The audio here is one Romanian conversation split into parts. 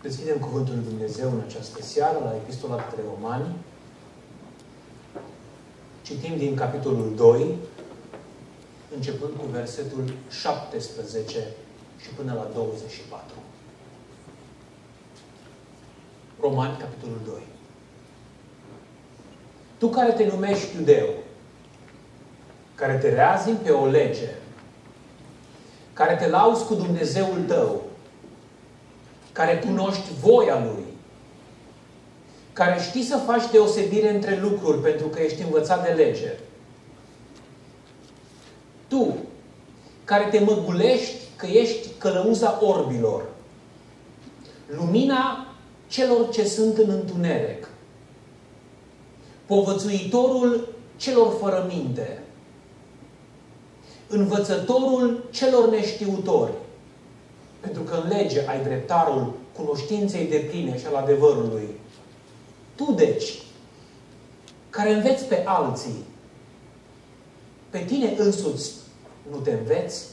Deschidem Cuvântul lui Dumnezeu în această seară la Epistola către Romani. Citim din capitolul 2, începând cu versetul 17 și până la 24. Romani, capitolul 2. Tu care te numești iudeu, care te reazimi pe o lege, care te lauzi cu Dumnezeul tău, care cunoști voia Lui, care știi să faci deosebire între lucruri pentru că ești învățat de lege. Tu, care te măgulești că ești călăuza orbilor, lumina celor ce sunt în întuneric, povățuitorul celor fără minte, învățătorul celor neștiutori, pentru că în lege ai dreptarul cunoștinței depline și al adevărului. Tu, deci, care înveți pe alții, pe tine însuți nu te înveți?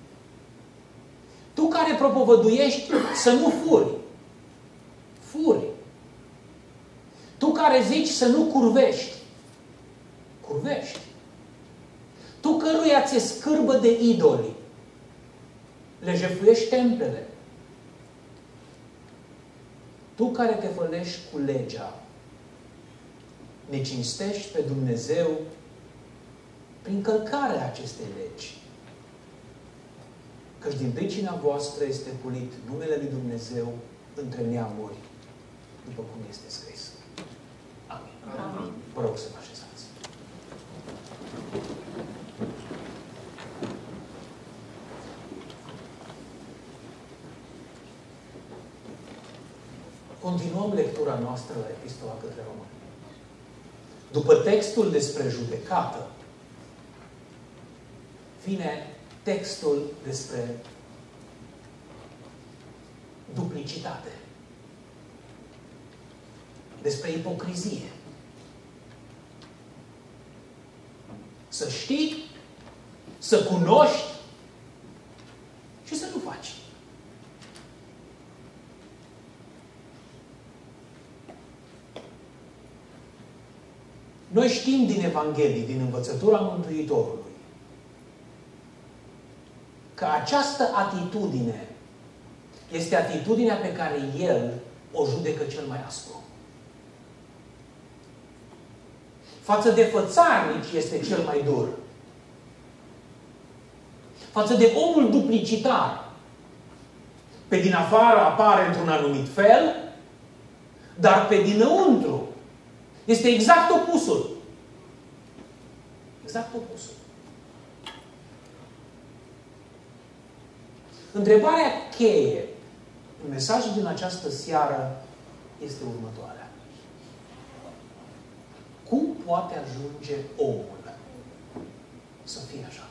Tu care propovăduiești să nu furi, furi. Tu care zici să nu curvești, curvești. Tu căruia ți-e scârbă de idoli, le jefuiești templele. Tu care te fălești cu legea, ne cinstești pe Dumnezeu prin călcarea acestei legi. Căci din pricina voastră este pulit numele lui Dumnezeu între neamuri, după cum este scris. Amin. Amin. Vă rog să vă așezați. Continuăm lectura noastră la Epistola către Romani. După textul despre judecată, vine textul despre duplicitate, despre ipocrizie. Să știi, să cunoști și să nu faci. Noi știm din Evanghelie, din învățătura Mântuitorului, că această atitudine este atitudinea pe care El o judecă cel mai aspru. Față de fățarnici este cel mai dur. Față de omul duplicitar, pe din afară apare într-un anumit fel, dar pe dinăuntru este exact opusul. Exact opusul. Întrebarea cheie în mesajul din această seară este următoarea. Cum poate ajunge omul să fie așa?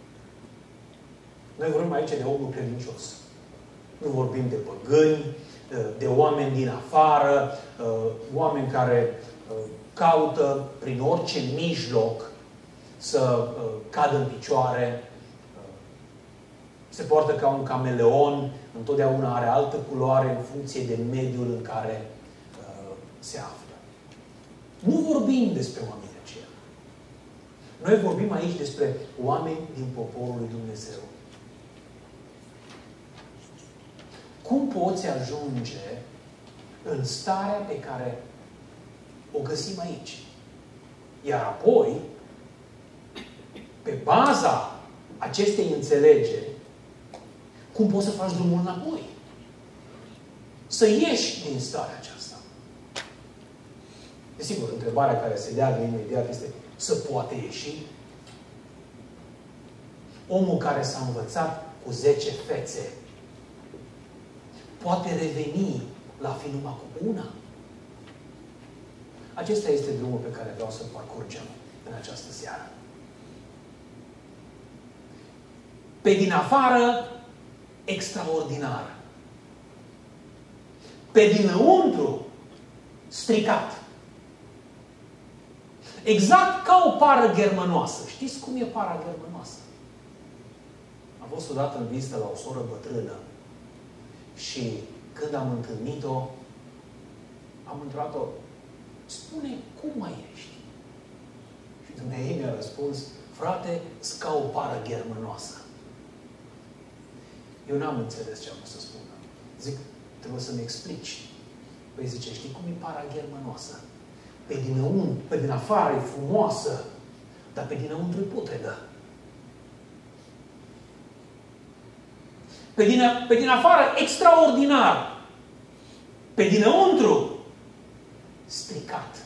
Noi vorbim aici de omul credincios. Nu vorbim de păgâni, de oameni din afară, oameni care caută prin orice mijloc să cadă în picioare, se poartă ca un cameleon, întotdeauna are altă culoare în funcție de mediul în care se află. Nu vorbim despre oamenii aceia. Noi vorbim aici despre oameni din poporul lui Dumnezeu. Cum poți ajunge în starea pe care o găsim aici? Iar apoi, pe baza acestei înțelegeri, cum poți să faci drumul înapoi? Să ieși din starea aceasta. Desigur, întrebarea care se leagă imediat este: să poate ieși? Omul care s-a învățat cu 10 fețe poate reveni la fi numai cu una? Acesta este drumul pe care vreau să-l parcurgem în această seară. Pe din afară, extraordinar. Pe dinăuntru, stricat. Exact ca o pară germănoasă. Știți cum e para germănoasă? Am fost odată în vizită la o soră bătrână și Când am întâlnit-o, am întrebat-o, spune, cum mai ești? Și dumneavoastră mi-a răspuns, frate, îți ca o pară ghermănoasă. Eu n-am înțeles ce am să spună. Zic, trebuie să-mi explici. Păi zice, știi cum e para ghermănoasă? Pe din afară e frumoasă, dar pe dinăuntru e putredă. Pe din afară, extraordinar. Pe dinăuntru, stricat.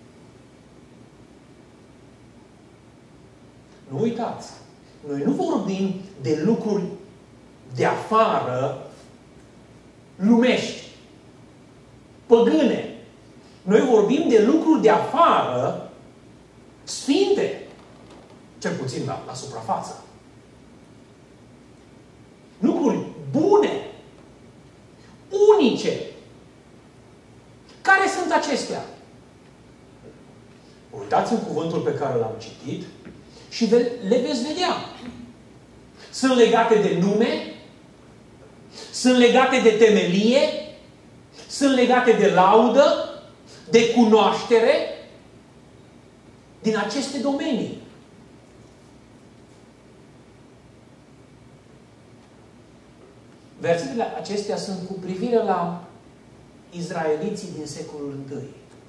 Nu uitați, noi nu vorbim de lucruri de afară, lumești, păgâne. Noi vorbim de lucruri de afară, sfinte, cel puțin la suprafață. Lucruri bune, unice. Care sunt acestea? Uitați în cuvântul pe care l-am citit și le veți vedea. Sunt legate de nume, sunt legate de temelie, sunt legate de laudă, de cunoaștere, din aceste domenii. Versetele acestea sunt cu privire la izraeliții din secolul I.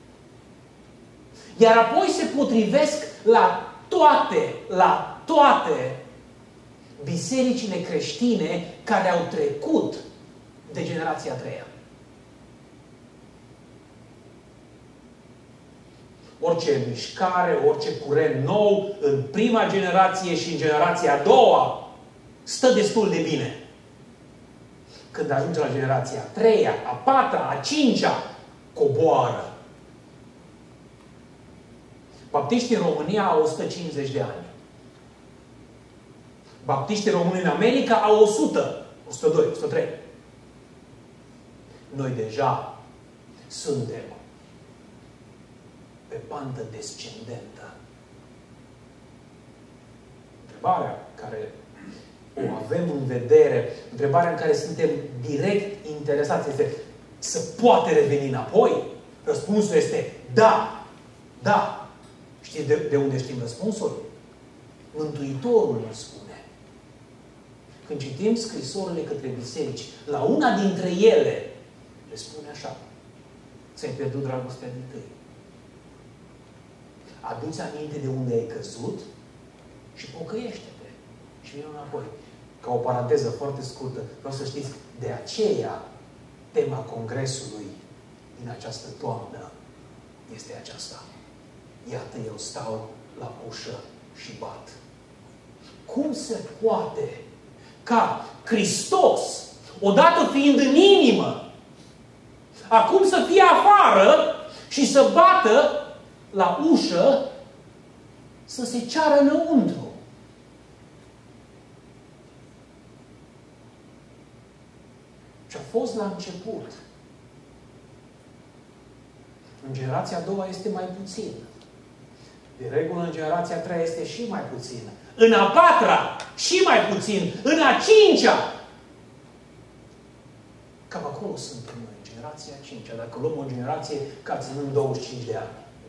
Iar apoi se potrivesc la toate bisericile creștine care au trecut de generația a treia. Orice mișcare, orice curent nou, în prima generație și în generația a doua, stă destul de bine. Când ajunge la generația a treia, a patra, a cincea, coboară. Baptiștii în România au 150 de ani. Baptiștii români în America au 100, 102, 103. Noi deja suntem pe pantă descendentă. Întrebarea care o avem în vedere, întrebarea în care suntem direct interesați este: să poate reveni înapoi? Răspunsul este da. Da. Știți de unde știm răspunsul? Mântuitorul ne spune. Când citim scrisorile către biserici, la una dintre ele le spune așa: ți-ai pierdut dragostea din tâi. Adu-ți aminte de unde ai căzut și pocăiește-te. Și vine înapoi. Ca o paranteză foarte scurtă, vreau să știți, de aceea tema congresului din această toamnă este aceasta. Iată, eu stau la ușă și bat. Cum se poate ca Hristos, odată fiind în inimă, acum să fie afară și să bată la ușă, să se ceară înăuntru? Ce a fost la început, în generația a doua este mai puțin. De regulă, în generația a treia este și mai puțin. În a patra, și mai puțin. În a cincea. Cam acolo suntem noi, în generația a cincea. Dacă luăm o generație ca ținând 25 de ani.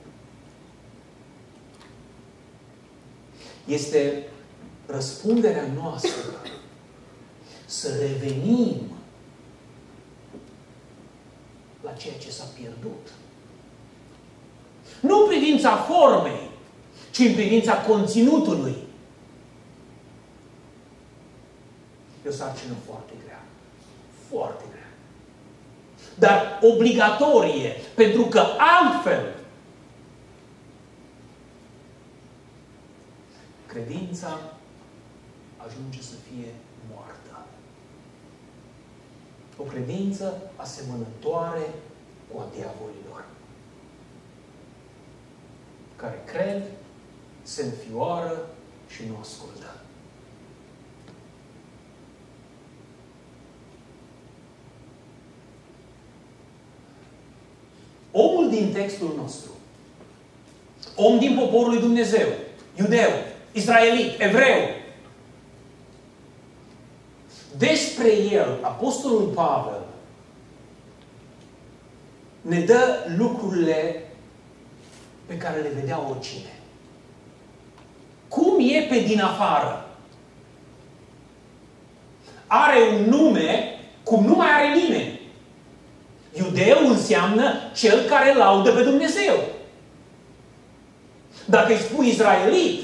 Este răspunderea noastră să revenim la ceea ce s-a pierdut. Nu în privința formei, ci în privința conținutului. E o sarcină foarte grea. Foarte grea. Dar obligatorie, pentru că altfel credința ajunge să fie moartă. O credință asemănătoare cu a diavolilor, care cred, se înfioară și nu ascultă. Omul din textul nostru, om din poporul lui Dumnezeu, iudeu, israelit, evreu, despre el, Apostolul Pavel ne dă lucrurile pe care le vedea oricine. Cum e pe din afară? Are un nume cum nu mai are nimeni. Iudeu înseamnă cel care laudă pe Dumnezeu. Dacă îi spui izraelit,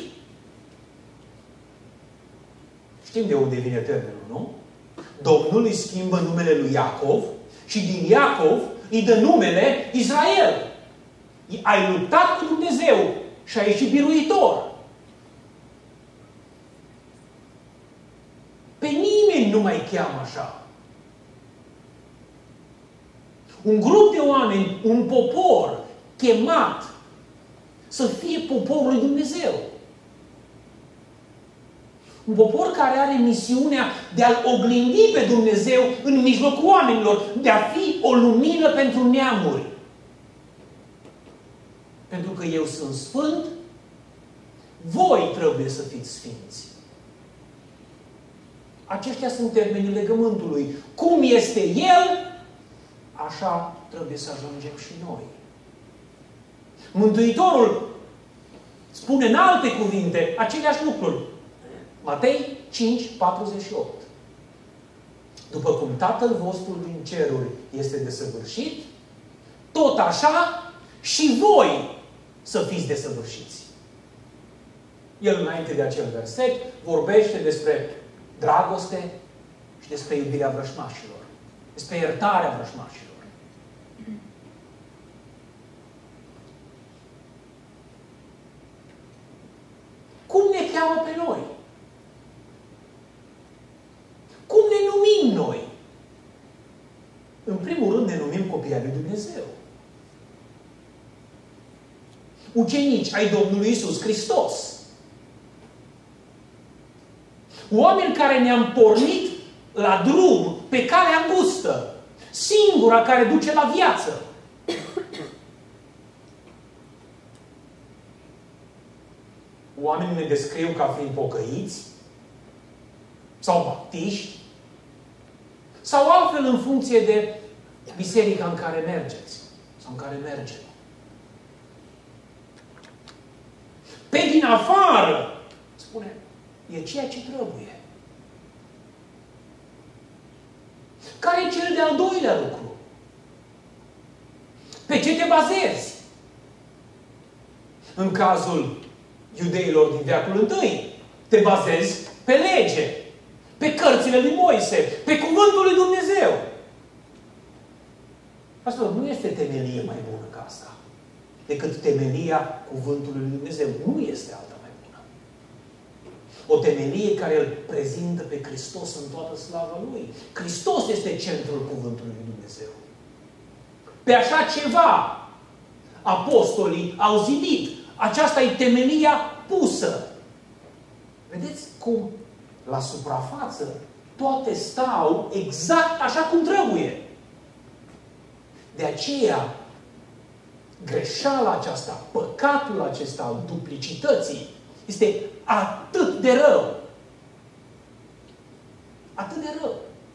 știm de unde vine termenul, nu? Domnul îi schimbă numele lui Iacov și din Iacov îi dă numele Israel. Ai luptat cu Dumnezeu și ai ieșit biruitor. Pe nimeni nu mai cheamă așa. Un grup de oameni, un popor chemat să fie poporul lui Dumnezeu. Un popor care are misiunea de a-L oglindi pe Dumnezeu în mijlocul oamenilor, de a fi o lumină pentru neamuri. Pentru că eu sunt sfânt, voi trebuie să fiți sfinți. Aceștia sunt termenii legământului. Cum este El, așa trebuie să ajungem și noi. Mântuitorul spune în alte cuvinte aceleași lucruri. Matei 5:48. După cum Tatăl vostru din ceruri este desăvârșit, tot așa și voi să fiți desăvârșiți. El, înainte de acel verset, vorbește despre dragoste și despre iubirea vrăjmașilor. Despre iertarea vrăjmașilor. Cum ne cheamă pe noi? Cum ne numim noi? În primul rând ne numim copii ai lui Dumnezeu. Ucenici ai Domnului Iisus Hristos. Oameni care ne-am pornit la drum, pe calea îngustă, singura care duce la viață. Oamenii ne descriu ca fiind pocăiți, sau baptiști, sau altfel în funcție de biserica în care mergeți, sau în care mergem. Pe din afară, spune, e ceea ce trebuie. Care e cel de-al doilea lucru? Pe ce te bazezi? În cazul iudeilor din veacul I, te bazezi pe lege, pe cărțile lui Moise, pe cuvântul lui Dumnezeu. Asta nu este temelie mai bună ca asta, decât temelia cuvântului lui Dumnezeu. Nu este alta mai bună. O temelie care îl prezintă pe Hristos în toată slava Lui. Hristos este centrul cuvântului lui Dumnezeu. Pe așa ceva apostolii au zidit. Aceasta e temelia pusă. Vedeți cum la suprafață toate stau exact așa cum trebuie. De aceea, greșeala aceasta, păcatul acesta al duplicității, este atât de rău. Atât de rău.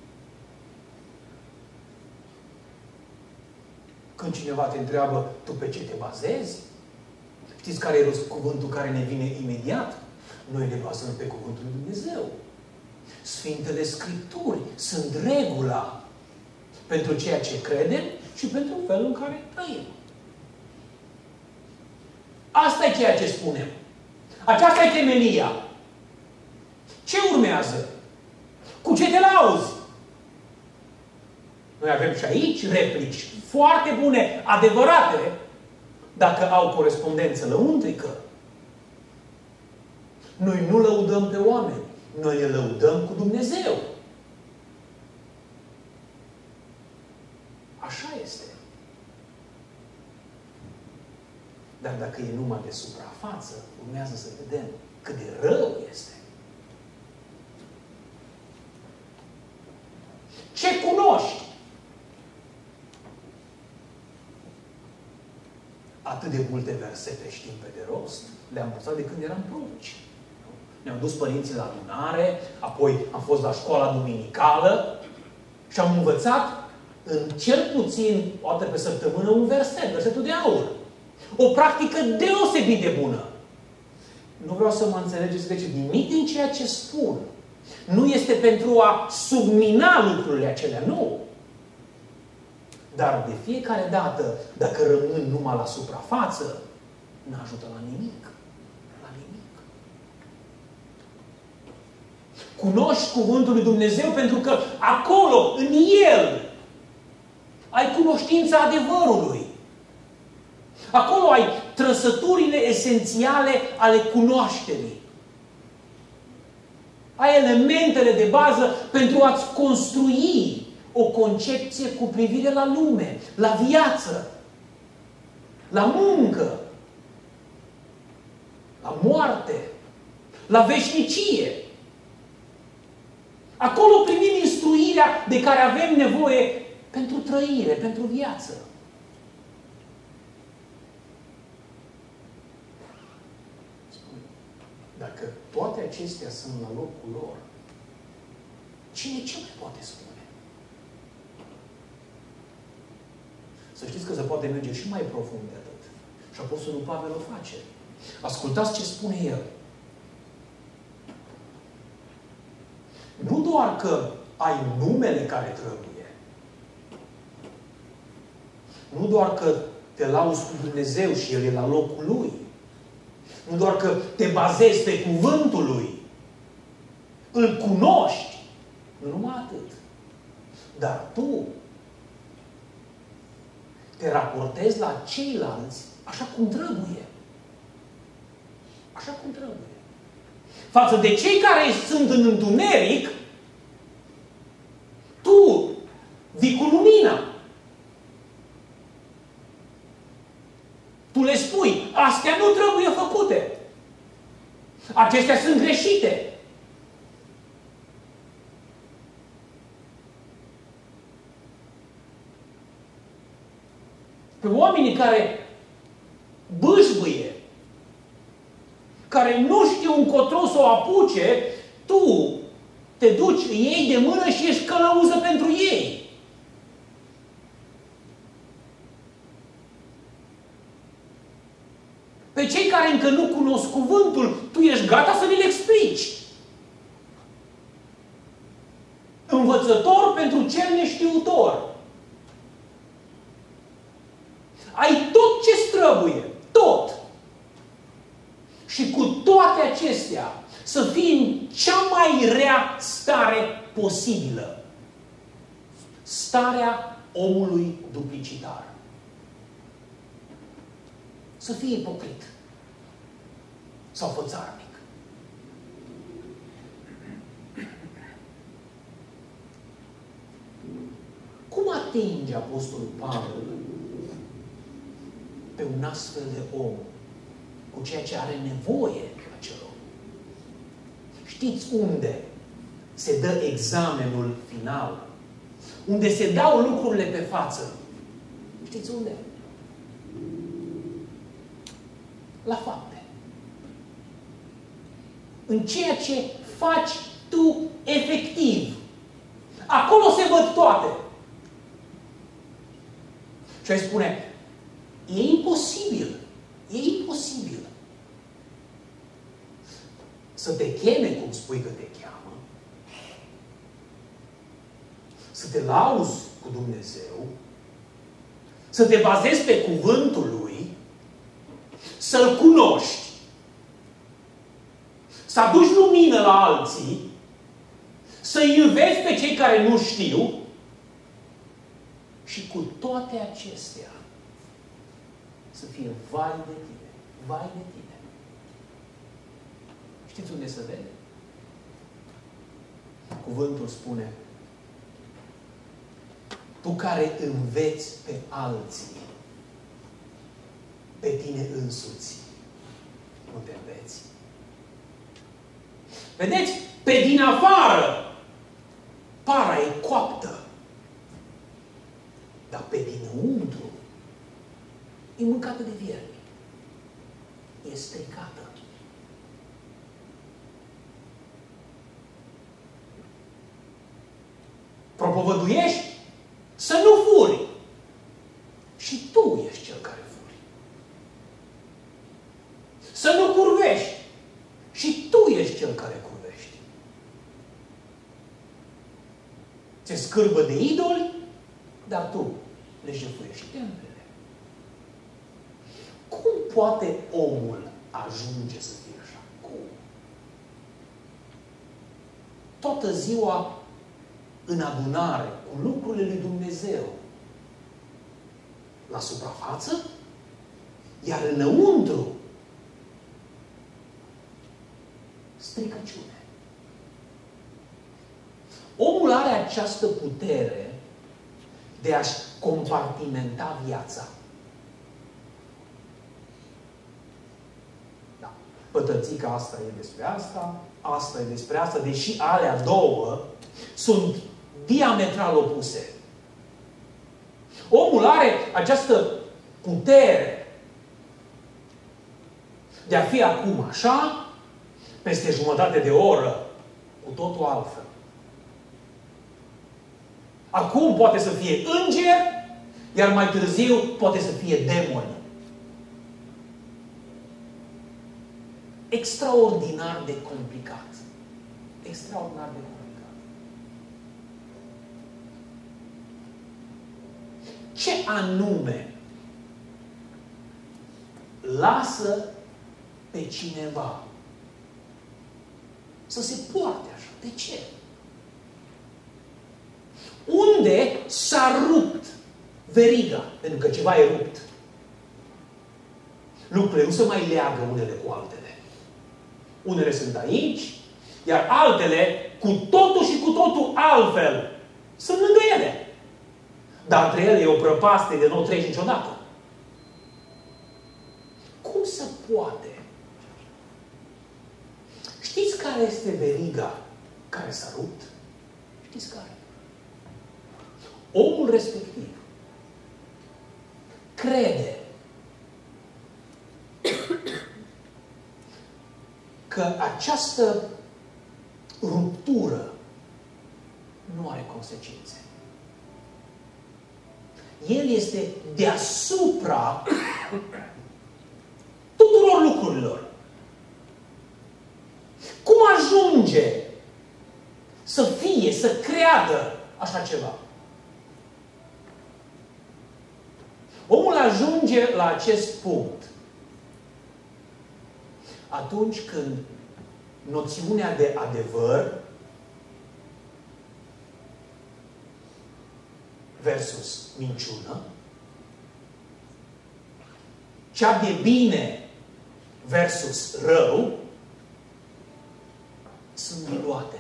Când cineva te întreabă, tu pe ce te bazezi? Știți care e cuvântul care ne vine imediat? Noi ne bazăm pe cuvântul lui Dumnezeu. Sfintele Scripturi sunt regula pentru ceea ce credem și pentru felul în care trăim. Asta e ceea ce spunem. Aceasta e temelia. Ce urmează? Cu ce te lauzi? Noi avem și aici replici foarte bune, adevărate, dacă au corespondență lăuntrică. Noi nu lăudăm pe oameni. Noi ne lăudăm cu Dumnezeu. Așa este. Dar dacă e numai de suprafață, urmează să vedem cât de rău este. Ce cunoști? Atât de multe versete știm pe de rost. Le-am învățat de când eram prunci. Ne-au dus părinții la adunare, apoi am fost la școala duminicală și am învățat în cel puțin o dată pe săptămână un verset, versetul de aur. O practică deosebit de bună. Nu vreau să mă înțelegeți de ce. Nimic din ceea ce spun nu este pentru a submina lucrurile acelea, nu. Dar de fiecare dată, dacă rămân numai la suprafață, nu ajută la nimic. La nimic. Cunoști cuvântul lui Dumnezeu pentru că acolo, în el, ai cunoștința adevărului. Acolo ai trăsăturile esențiale ale cunoașterii. Ai elementele de bază pentru a-ți construi o concepție cu privire la lume, la viață, la muncă, la moarte, la veșnicie. Acolo primim instruirea de care avem nevoie pentru trăire, pentru viață. Dacă toate acestea sunt la locul lor, cine ce mai poate spune? Să știți că se poate merge și mai profund de atât. Și Apostolul Pavel o face. Ascultați ce spune el. Nu doar că ai numele care trebuie. Nu doar că te lauzi cu Dumnezeu și El e la locul Lui. Nu doar că te bazezi pe cuvântul Lui. Îl cunoști. Nu numai atât. Dar tu te raportezi la ceilalți așa cum trebuie. Așa cum trebuie. Față de cei care sunt în întuneric, tu vii cu lumina. Tu le spui, astea nu trebuie făcute. Acestea sunt greșite. Pe oamenii care bâșbâie, care nu știu încotro să o apuce, tu te duci, îi iei de mână și ești călăuză pentru ei. Pe cei care încă nu cunosc cuvântul, tu ești gata să le explici. Învățător pentru cel neștiutor. Ai tot ce trebuie. Tot. Și cu toate acestea, să fii în cea mai rea stare posibilă. Starea omului duplicitar. Să fii ipocrit. Sau fățarnic. Cum atinge Apostolul Pavel pe un astfel de om cu ceea ce are nevoie acel om? Știți unde se dă examenul final? Unde se dau lucrurile pe față? Știți unde? La fapte. În ceea ce faci tu efectiv. Acolo se văd toate. Și ai spune, e imposibil. E imposibil să te cheme cum spui că te cheamă, să te lauzi cu Dumnezeu, să te bazezi pe cuvântul Lui, să-L cunoști, să aduci lumină la alții, să-i înveți pe cei care nu știu și cu toate acestea să fie vai de tine. Vai de tine. Știți unde se vede? Cuvântul spune, tu care înveți pe alții, pe tine însuți nu te înveți. Vedeți? Pe din afară para e coaptă. Dar pe dinăuntru e mâncată de viermi. E stricată. Propovăduiești Să nu furi. Și tu ești cel care furi. Să nu curvești. Și tu ești cel care curvești. Ți-e scârbă de idoli, dar tu le jefuiești templele. Cum poate omul ajunge să fie așa? Cum? Toată ziua în adunare cu lucrurile lui Dumnezeu la suprafață, iar înăuntru stricăciune. Omul are această putere de a-și compartimenta viața. Da. Pătățica asta e despre asta, asta e despre asta, deși alea două sunt diametral opuse. Omul are această putere de a fi acum așa, peste jumătate de oră, cu totul altfel. Acum poate să fie înger, iar mai târziu poate să fie demon. Extraordinar de complicat. Extraordinar de complicat. Ce anume lasă pe cineva să se poarte așa? De ce? Unde s-a rupt veriga? Pentru că ceva e rupt. Lucrurile nu se mai leagă unele cu altele. Unele sunt aici, iar altele cu totul și cu totul altfel sunt lângă ele. Dar între ele e o prăpastie de nu treci niciodată. Cum se poate? Știți care este veriga care s-a rupt? Știți care? Omul respectiv crede că această ruptură nu are consecințe. El este deasupra tuturor lucrurilor. Cum ajunge să fie, să creadă așa ceva? Omul ajunge la acest punct atunci când noțiunea de adevăr versus minciună, cea de bine versus rău, sunt diluate.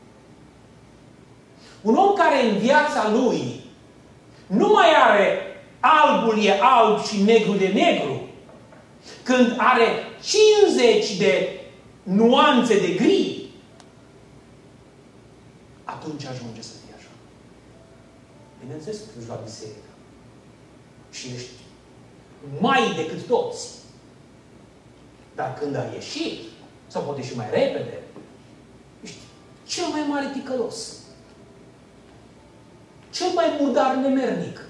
Un om care în viața lui nu mai are albul e alb și negru de negru, când are 50 de nuanțe de gri, atunci ajunge să fie așa. Bineînțeles că duci la biserică și ești mai decât toți. Dar când ai ieșit, sau poate și mai repede, ești cel mai mare ticălos. Cel mai murdar nemernic.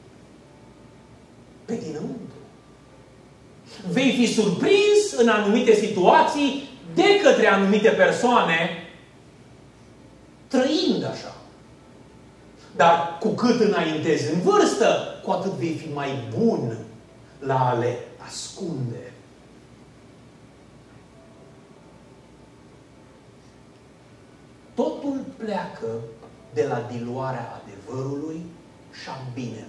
Pe dinăuntru. Vei fi surprins în anumite situații de către anumite persoane trăind așa. Dar cu cât înaintezi în vârstă, cu atât vei fi mai bun la a le ascunde. Totul pleacă de la diluarea adevărului și a binelui.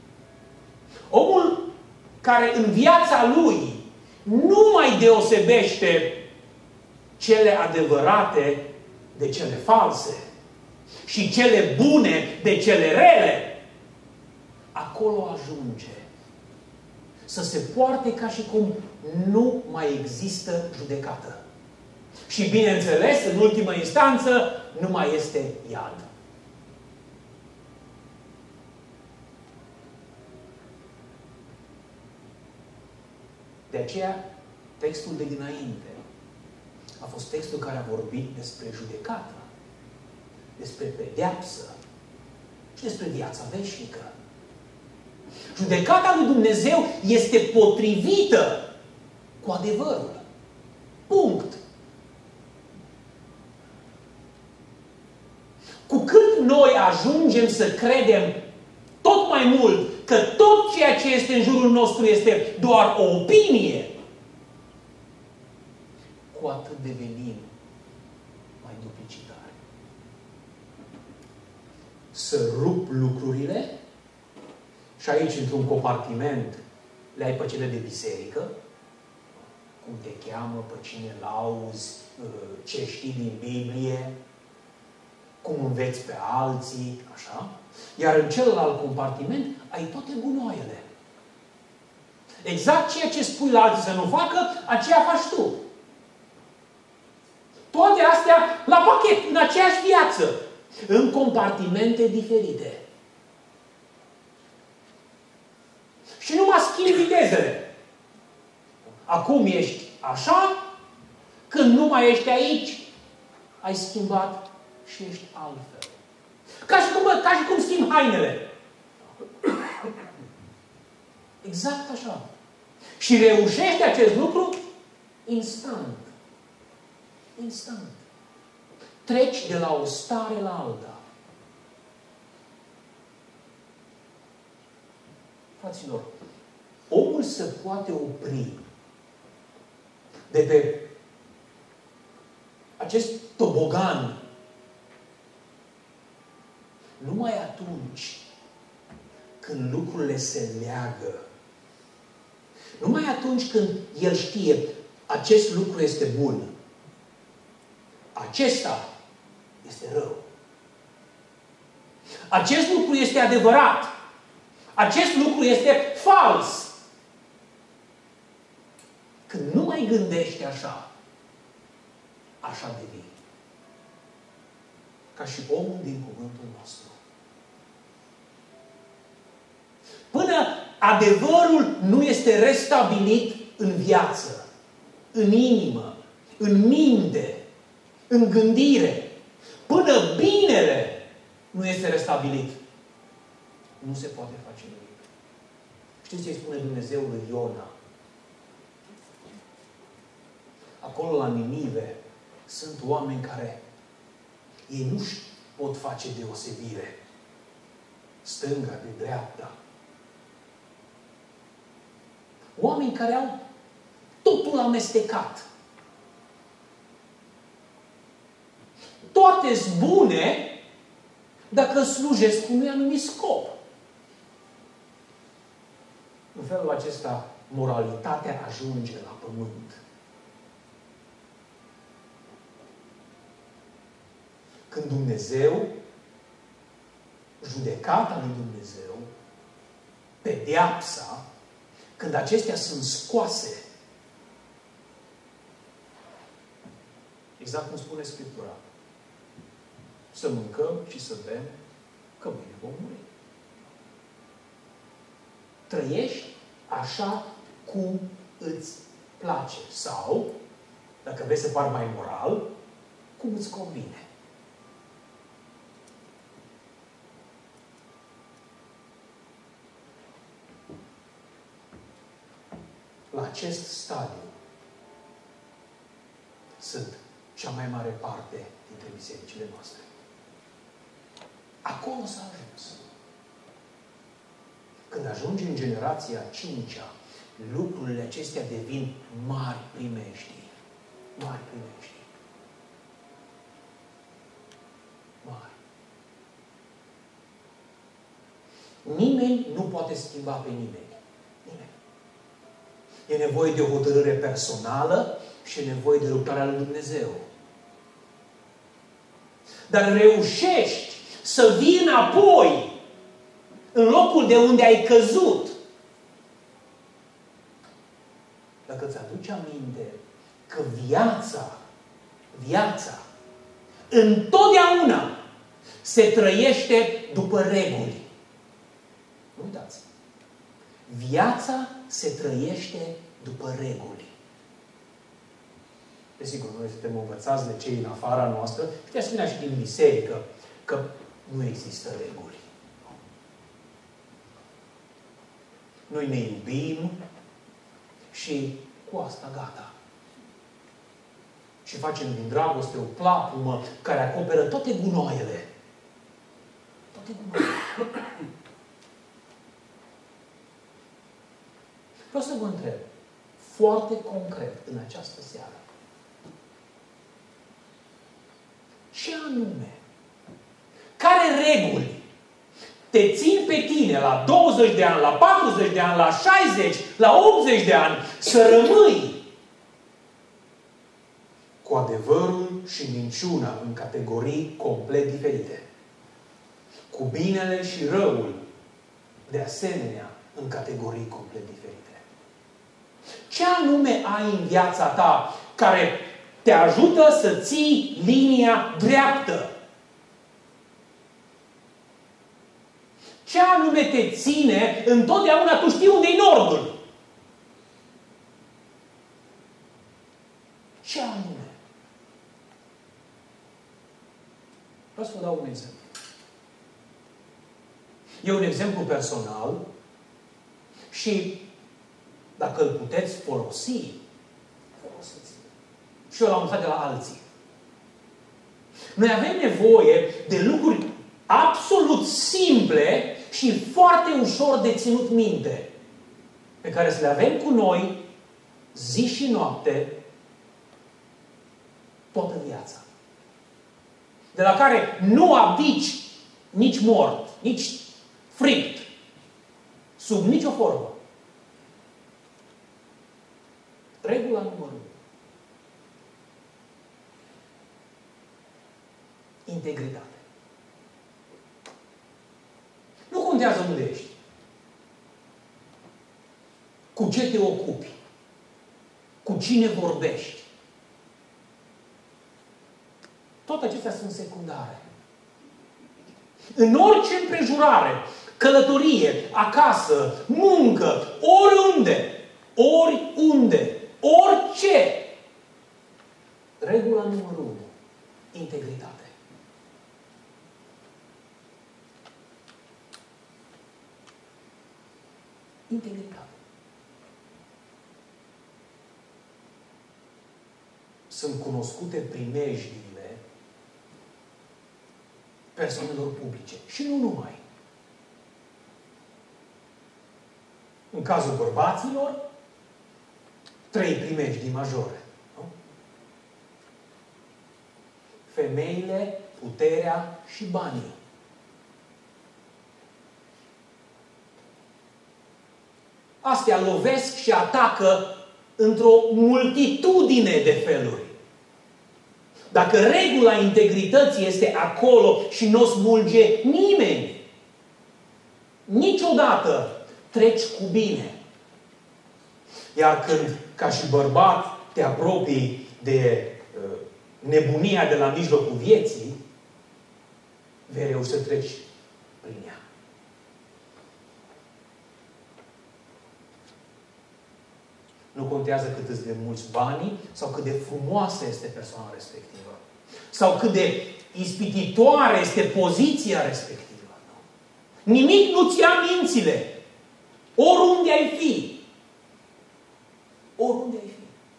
Omul care în viața lui nu mai deosebește cele adevărate de cele false și cele bune de cele rele, acolo ajunge să se poarte ca și cum nu mai există judecată. Și bineînțeles, în ultimă instanță, nu mai este iad. De aceea, textul de dinainte a fost textul care a vorbit despre judecată, despre pedeapsă, și despre viața veșnică. Judecata lui Dumnezeu este potrivită cu adevărul. Punct. Cu cât noi ajungem să credem tot mai mult că tot ceea ce este în jurul nostru este doar o opinie, cu atât devenim mai duplicitari. Să rup lucrurile și aici, într-un compartiment, le ai pe cele de biserică, cum te cheamă, pe cine l-auzi, ce știi din Biblie, cum înveți pe alții, așa. Iar în celălalt compartiment ai toate gunoaiele. Exact ceea ce spui la alții să nu facă, aceea faci tu. Toate astea la pachet, în aceeași viață, în compartimente diferite. Și nu mai schimbi vitezele. Acum ești așa, când nu mai ești aici, ai schimbat și ești altfel. Ca și cum schimbi hainele. Exact așa. Și reușești acest lucru instant. Instant. Treci de la o stare la alta. Fraților, omul se poate opri de pe acest tobogan numai atunci când lucrurile se leagă. Numai atunci când el știe acest lucru este bun. Acesta este rău. Acest lucru este adevărat. Acest lucru este fals. Când nu mai gândești așa, așa devii. Ca și omul din cuvântul nostru. Până adevărul nu este restabilit în viață, în inimă, în minte, în gândire, până binele nu este restabilit, nu se poate face nimic. Știți ce îi spune Dumnezeu lui Iona? Acolo la Ninive sunt oameni care ei nu pot face deosebire. Stânga de dreapta. Oameni care au totul amestecat. Toate-s bune dacă slujesc unui anumit scop. În felul acesta, moralitatea ajunge la pământ. Când Dumnezeu, judecata lui Dumnezeu, pedeapsa, când acestea sunt scoase, exact cum spune Scriptura, să mâncăm și să bem, că mâine vom muri. Trăiești așa cum îți place. Sau, dacă vrei să pari mai moral, cum îți convine. La acest stadiu sunt cea mai mare parte dintre bisericile noastre. Acolo s-a ajuns. Când ajungi în generația 5-a, lucrurile acestea devin mari primejdii. Mari primejdii. Mari. Nimeni nu poate schimba pe nimeni. Nimeni. E nevoie de o hotărâre personală și e nevoie de luptarea lui Dumnezeu. Dar reușești să vii înapoi în locul de unde ai căzut. Dacă îți aduci aminte că viața, întotdeauna se trăiește după reguli. Nu uitați. Viața se trăiește după reguli. Desigur, noi suntem învățați de cei în afara noastră și de asemenea și din biserică că nu există reguli. noi ne iubim și cu asta gata. Și facem din dragoste o plapumă care acoperă toate gunoaiele. Toate gunoaiele. Vreau să vă întreb, foarte concret, în această seară, ce anume, care reguli te țin pe tine la 20 de ani, la 40 de ani, la 60, la 80 de ani, să rămâi cu adevărul și minciuna în categorii complet diferite. Cu binele și răul, de asemenea, în categorii complet diferite. Ce anume ai în viața ta care te ajută să ții linia dreaptă? Ce anume te ține întotdeauna, tu știi unde e nordul? Ce anume? Vreau să vă dau un exemplu. E un exemplu personal și dacă îl puteți folosi, folosiți. Și eu l-am învățat de la alții. Noi avem nevoie de lucruri absolut simple și foarte ușor de ținut minte, pe care să le avem cu noi zi și noapte, toată viața. De la care nu abdici nici mort, nici fript, sub nicio formă. Regula numărul 1. Integritate. Nu contează unde ești. Cu ce te ocupi. Cu cine vorbești. Toate acestea sunt secundare. În orice împrejurare, călătorie, acasă, muncă, oriunde, orice. Regula numărul 1. Integritate. Integritate. Sunt cunoscute primejdiile persoanelor publice. Și nu numai. În cazul bărbaților, 3 primejdii majore. Nu? Femeile, puterea și banii. Astea lovesc și atacă într-o multitudine de feluri. Dacă regula integrității este acolo și nu o smulge nimeni, niciodată treci cu bine. Iar când, ca și bărbat, te apropii de nebunia de la mijlocul vieții, vei reuși să treci prin ea. Nu contează cât îți de mulți banii sau cât de frumoasă este persoana respectivă. Sau cât de ispititoare este poziția respectivă. Nimic nu-ți ia mințile. Oriunde ai fi. Oriunde ai fi.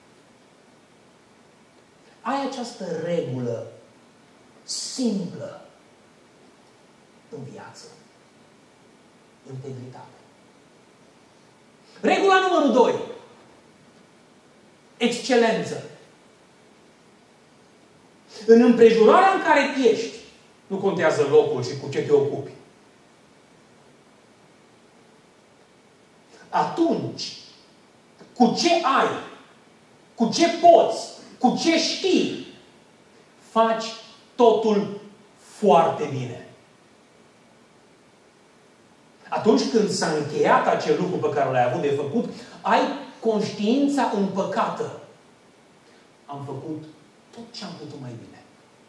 Ai această regulă simplă în viață. Integritate. Regula numărul 2. Excelență. În împrejurarea în care ești, nu contează locul și cu ce te ocupi. Atunci, cu ce ai, cu ce poți, cu ce știi, faci totul foarte bine. Atunci când s-a încheiat acel lucru pe care l-ai avut de făcut, ai conștiința împăcată. Am făcut tot ce am putut mai bine.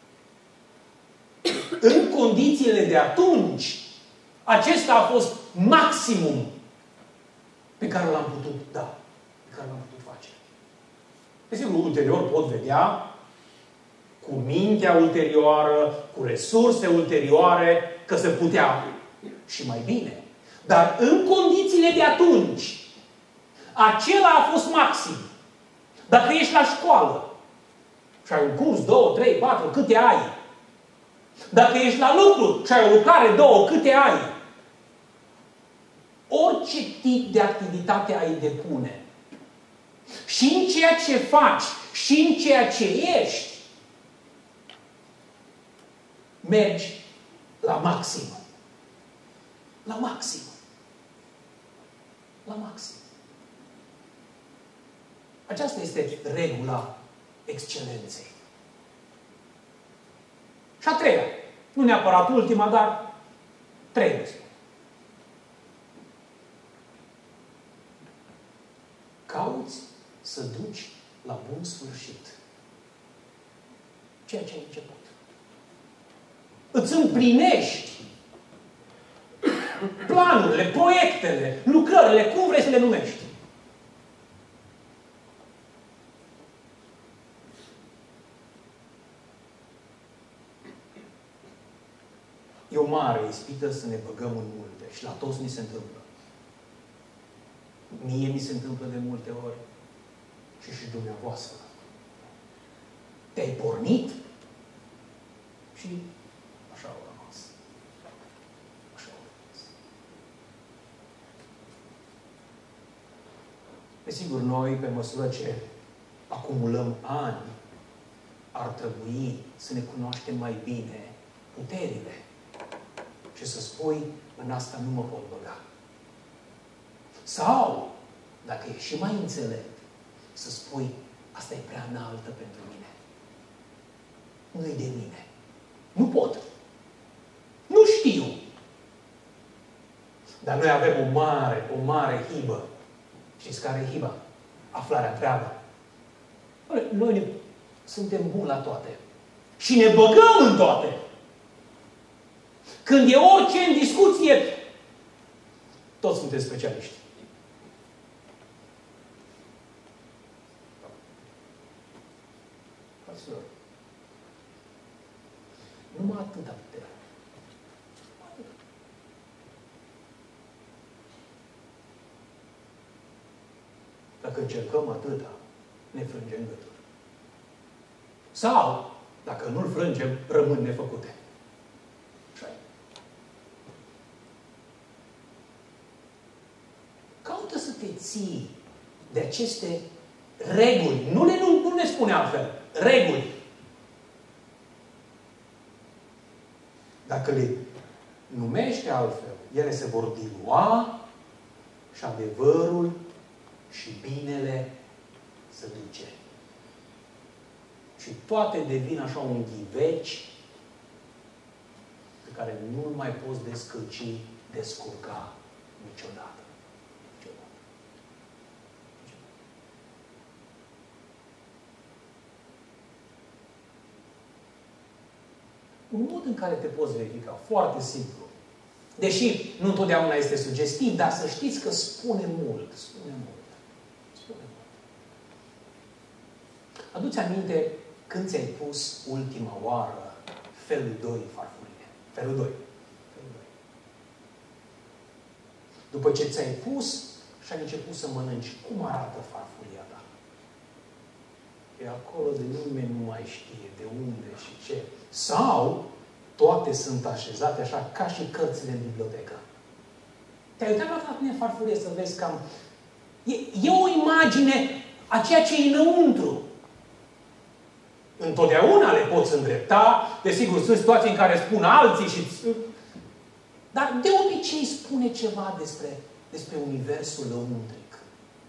În condițiile de atunci, acesta a fost maximum pe care l-am putut da, pe care l-am putut face. Desigur, ulterior pot vedea, cu mintea ulterioară, cu resurse ulterioare, că se putea și mai bine. Dar în condițiile de atunci, acela a fost maxim. Dacă ești la școală și ai un curs, 2, 3, 4, câte ai? Dacă ești la lucru și ai o lucrare, 2, câte ai? Orice tip de activitate ai depune. Și în ceea ce faci, și în ceea ce ești, mergi la maxim. La maxim. La maxim. Aceasta este regula excelenței. Și a treia. Nu neapărat ultima, dar trebuie. Cauți să duci la bun sfârșit ceea ce ai început. Îți împlinești planurile, proiectele, lucrările, cum vrei să le numești. E o mare ispită să ne băgăm în multe și la toți ni se întâmplă. Mie mi se întâmplă de multe ori și dumneavoastră. Te-ai pornit și așa au rămas. Așa au rămas. Desigur, noi, pe măsură ce acumulăm ani, ar trebui să ne cunoaștem mai bine puterile și să spui, în asta nu mă pot băga. Sau, dacă e și mai înțelept, să spui, asta e prea înaltă pentru mine. Nu-i de mine. Nu pot. Nu știu. Dar noi avem o mare hibă. Știți care e hiba? Aflarea întreabă. Noi suntem buni la toate. Și ne băgăm în toate. Când e orice în discuție, toți suntem specialiști. Fraților, numai atâta putere. Dacă încercăm atâta, ne frângem gâtul. Sau, dacă nu-l frângem, rămân nefăcute. Așa e. Caută să te ții de aceste reguli. Nu ne spune altfel. Reguli. Dacă le numește altfel, ele se vor dilua și adevărul și binele se duce. Și toate devin așa un ghiveci pe care nu-l mai poți descurca niciodată. Un mod în care te poți verifica, foarte simplu. Deși nu întotdeauna este sugestiv, dar să știți că spune mult. Spune mult. Spune mult. Adu-ți aminte când ți-ai pus ultima oară felul 2 în farfurie. Felul 2. Felul 2. După ce ți-ai pus și ai început să mănânci, cum arată farfuria ta? E acolo de nimeni nu mai știe de unde și ce. Sau toate sunt așezate așa ca și cărțile în bibliotecă. Te-ai uitat la tine în farfurie să vezi cam... E o imagine a ceea ce e înăuntru. Întotdeauna le poți îndrepta. Desigur, sunt situații în care spun alții și... Dar de obicei spune ceva despre universul lăuntric.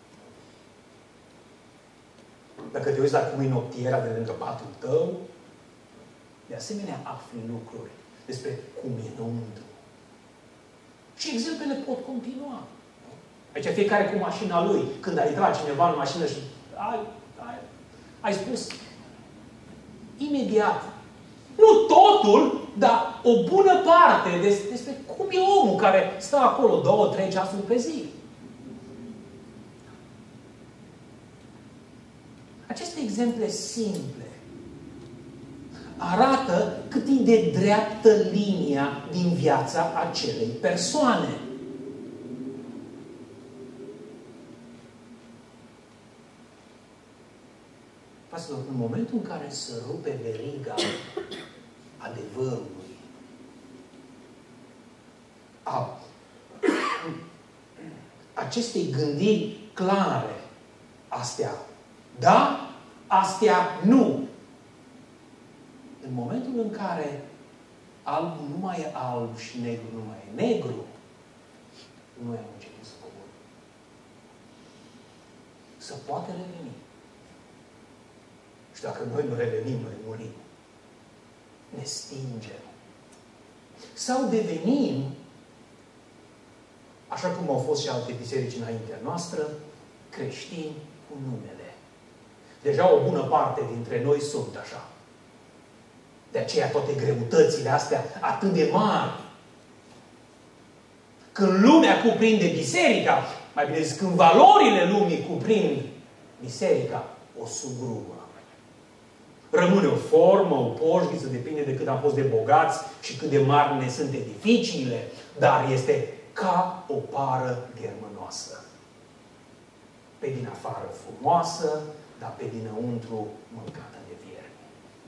Dacă te uiți la cum e noptiera de lângă patul tău, de asemenea afli lucruri despre cum e înăuntru. Și exemplele pot continua. Aici fiecare cu mașina lui. Când a intrat cineva în mașină și ai spus imediat. Nu totul, dar o bună parte despre cum e omul care stă acolo 2-3 ceasuri pe zi. Aceste exemple simple arată cât e de dreaptă linia din viața acelei persoane. Fraților, în momentul în care se rupe veriga adevărului, a acestei gândiri clare, astea da, astea nu. În momentul în care alb nu mai e alb și negru nu mai e negru, noi am început să coborâm. Să poate reveni. Și dacă noi nu revenim, noi murim. Ne stingem. Sau devenim, așa cum au fost și alte biserici înaintea noastră, creștini cu numele. Deja o bună parte dintre noi sunt așa. De aceea toate greutățile astea atât de mari. Când lumea cuprinde biserica, mai bine zis, când valorile lumii cuprind biserica, o sugrumă. Rămâne o formă, o poșghiță, depinde de cât am fost de bogați și cât de mari ne sunt edificiile, dar este ca o pară ghermănoasă. Pe din afară frumoasă, dar pe dinăuntru mâncată de viermi.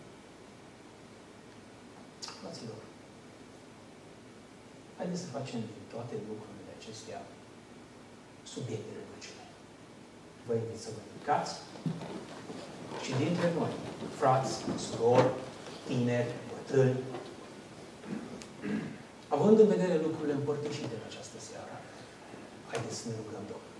Fraților, haideți să facem din toate lucrurile acestea subiecte de rugăciune. Vă invit să vă ridicați și dintre noi, frați, surori, tineri, bătrâni, având în vedere lucrurile împărtășite în această seară, haideți să ne rugăm Domnului.